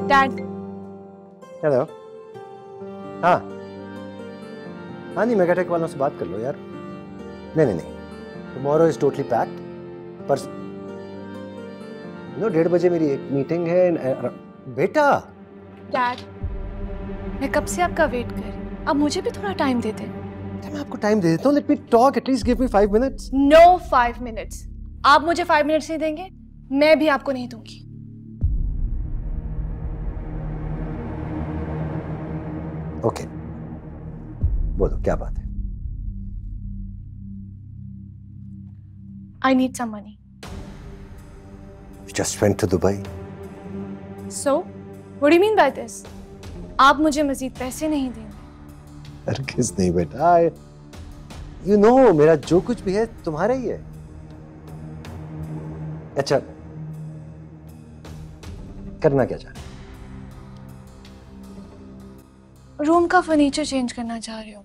Dad. Hello. हाँ हाँ, नहीं मेगाटेक वालों से बात कर लो यार। नहीं, टुमारो इज टोटली पैक्ड। पर 1:30 बजे मेरी एक मीटिंग है। बेटा। डैड, मैं कब से आपका वेट कर रही हूँ, अब मुझे भी थोड़ा टाइम दे दें। मैं आपको टाइम दे देता हूँ। Let me talk, at least give me 5 minutes. No 5 minutes. आप मुझे 5 मिनट्स नहीं देंगे, मैं भी आपको नहीं दूंगी। ओके, बोलो क्या बात है? I need some money. You just went to Dubai. So, what do you mean by this? आप मुझे मजीद पैसे नहीं देंगे। हरगिज़ नहीं बेटा। You know, मेरा जो कुछ भी है तुम्हारा ही है। अच्छा, करना क्या चाह रहे? रूम का फर्नीचर चेंज करना चाह रही हूँ।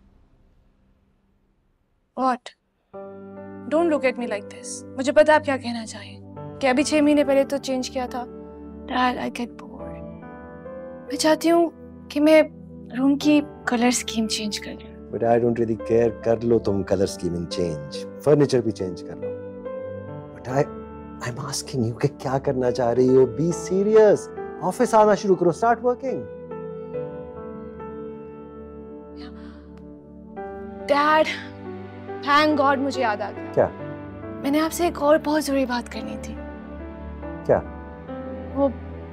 What? Don't look at me like this. मुझे पता आप क्या कहना चाहिए कि अभी 6 महीने पहले तो चेंज किया था। Dad, I get bored. मैं चाहती हूँ कि मैं रूम की कलर स्कीम चेंज कर लूँ। But I don't really care. कर लो तुम कलर स्कीमिंग चेंज, फर्नीचर भी चेंज कर लो। But I'm asking you कि क्या करना चाह रही हो? Be serious. ऑफिस आना शुरू करो, start working. Dad, thank God मुझे याद आ गया। क्या? मैंने आपसे एक और बहुत जरूरी बात करनी थी। क्या? वो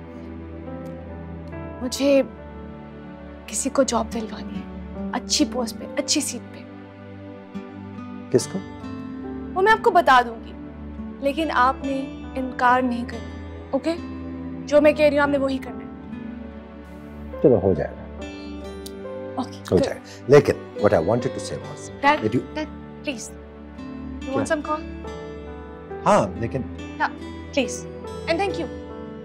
मुझे किसी को जॉब दिलवानी है, अच्छी पोस्ट पे, अच्छी सीट पे। किसको? वो मैं आपको बता दूंगी, लेकिन आपने इनकार नहीं करना। ओके? जो मैं कह रही हूँ आपने वही करना है। चलो हो जाएगा। ओके, हो जाएगा। लेकिन what I wanted to say was Dad, that you... Dad, please, you want some call? हाँ, लेकिन Yeah, please, and thank you.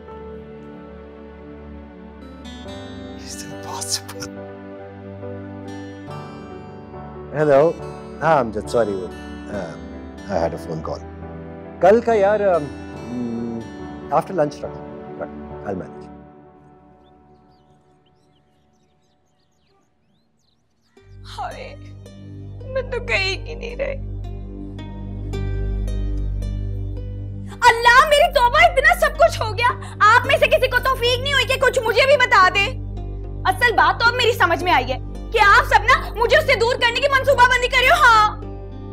It's impossible. Hello. हाँ, I'm just sorry. I had a phone call. कल का यार after lunch रख, I'll manage. हाय, मैं तो कहीं की नहीं रही। अल्लाह मेरी तौबा, इतना सब कुछ हो गया, आप में से किसी को तौफीक नहीं हुई कि कुछ मुझे भी बता दे। असल बात तो अब मेरी समझ में आई है कि आप सब ना मुझे उससे दूर करने की मंसूबाबंदी कर रहे हो। हाँ,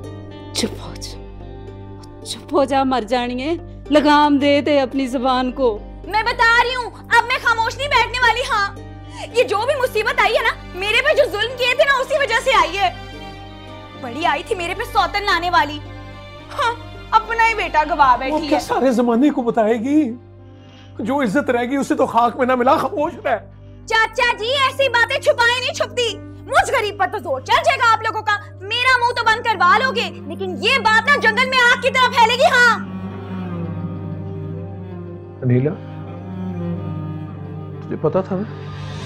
चुप हो जा, मर जानी है। लगाम दे दे अपनी जुबान को। मैं बता रही हूँ, अब मैं खामोश नहीं बैठने वाली। हाँ, ये जो भी मुसीबत आई है ना, मेरे पे जो जुल्म किए थे ना, उसी वजह से आई है। बड़ी आई थी मेरे पे सौतन लाने वाली। हाँ, अपना ही बेटा गवा बैठी है। क्या सारे जमाने को बताएगी? जो इज्जत रहेगी उसे तो खाक में ना मिला, खामोश रह। चाचा जी, ऐसी बातें छुपाई नहीं छुपती। मुझ गरीब पर तो जोर चल जाएगा आप लोगों का। मेरा मुंह तो बंद करवा लोगे, लेकिन ये बात ना जंगल में आग की तरह फैलेगी। हाँ अनीला, तुझे पता था ना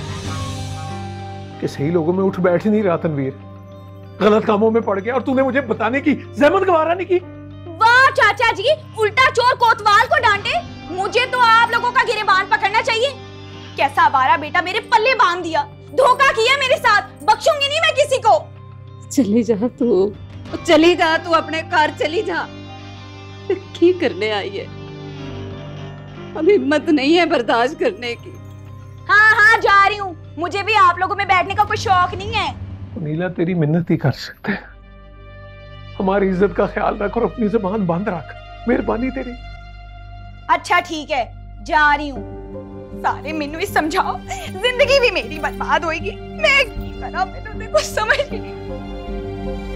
कि सही लोगों में उठ बैठ ही नहीं रहा तनवीर, गलत कामों में पड़ गया और तूने मुझे बताने की जहमत गवारा नहीं की। वाह चाचा जी, उल्टा चोर कोतवाल को डांटे। मुझे तो आप लोगों का गिरेबान पकड़ना चाहिए। कैसा आवारा बेटा मेरे पल्ले बांध दिया, धोखा किया मेरे साथ। बख्शूंगी नहीं मैं किसी को। चली जा तू, चली जा तू, अपने घर चली जा। की करने आई है, अब हिम्मत नहीं है बर्दाश्त करने की। हाँ, जा रही हूँ। मुझे भी आप लोगों में बैठने का कोई शौक नहीं है। नीला, तेरी मिन्नत ही कर सकते हैं। हमारी इज्जत का ख्याल रख और अपनी जुबान बंद रख, मेहरबानी तेरी। अच्छा ठीक है, जा रही हूँ। सारे मेनू ही समझाओ, जिंदगी भी मेरी बर्बाद होगी। मैं की करा, मैंने कुछ समझ नहीं।